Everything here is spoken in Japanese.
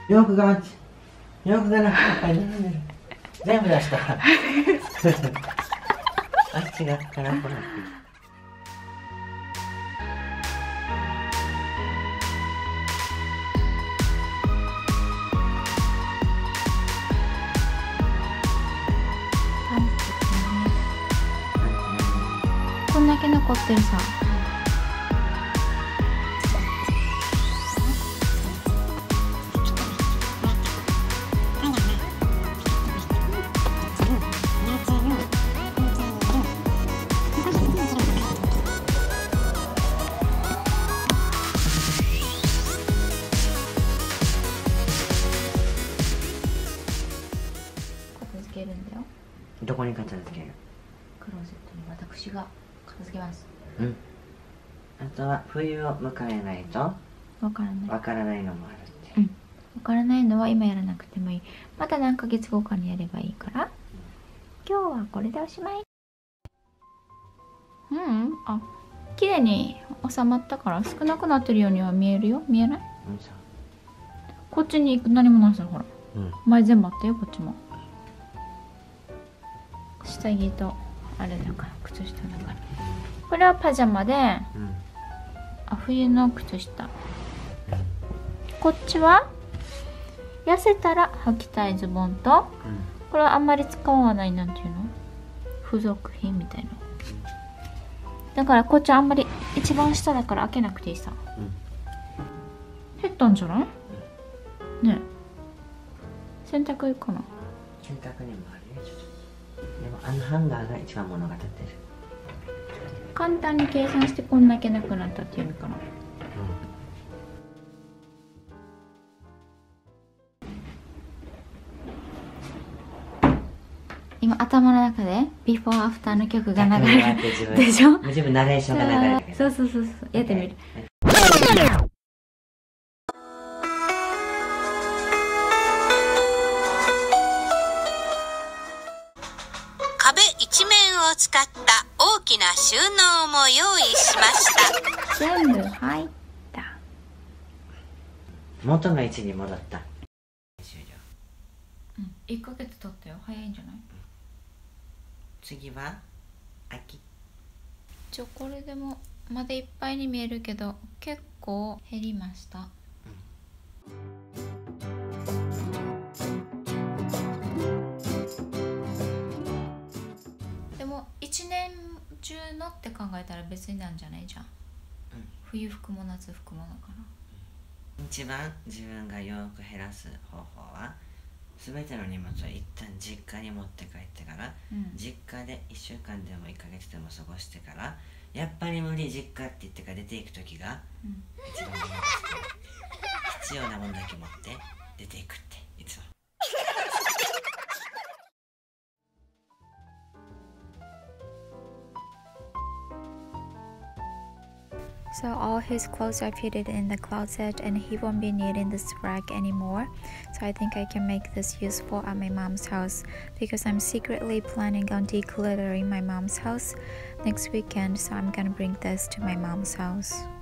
洋服が待ち。洋服がなんかいっぱい並んでる。全部出した。あっちが空っぽなってる。 こんだけ残ってるさ。片付けるんだよ。 どこに片付ける？ クローゼットに私が片付けます。 うん。あとは冬を迎えないとわからない。 わからないのもあるって。 うん。わからないのは今やらなくてもいい。また何ヶ月後かにやればいいから。今日はこれでおしまい。あ、綺麗に収まったから少なくなってるようには見えるよ。見えない？こっちに行く何もないさ、ほら。前全部あったよ、こっちも。下着とあれだから、靴下だから。これはパジャマで、冬の靴下。こっちは痩せたら履きたいズボンと、これはあんまり使わない、なんていうの、付属品みたいな。だからこっちあんまり一番下だから開けなくていいさ。減ったんじゃない？ねえ、洗濯いいかな。 洗濯にもあるよ。でもあのハンガーが一番物語ってる。 簡単に計算してこんだけなくなったっていうのかな。今頭の中でビフォーアフターの曲が流れるでしょ。 自分ナレーションが流れてる。 そうそうそうそう、やってみる。 壁一面を使った大きな収納も用意しました。 全部入った。 元の位置に戻った。終了。 1ヶ月経ったよ。早いんじゃない？ 次は秋。 これでもまだいっぱいに見えるけど結構減りました。でも1年中のって考えたら別になんじゃないじゃん。冬服も夏服もだから。 一番自分が洋服減らす方法は、全ての荷物を一旦実家に持って帰ってから、実家で1週間でも1ヶ月でも過ごしてから、やっぱり無理実家って言ってから出ていく時が一番必要なものだけ持って出ていくっていつも。 So all his clothes I put it in the closet and he won't be needing this rag anymore. So I think I can make this useful at my mom's house because I'm secretly planning on decluttering my mom's house next weekend. So I'm gonna bring this to my mom's house.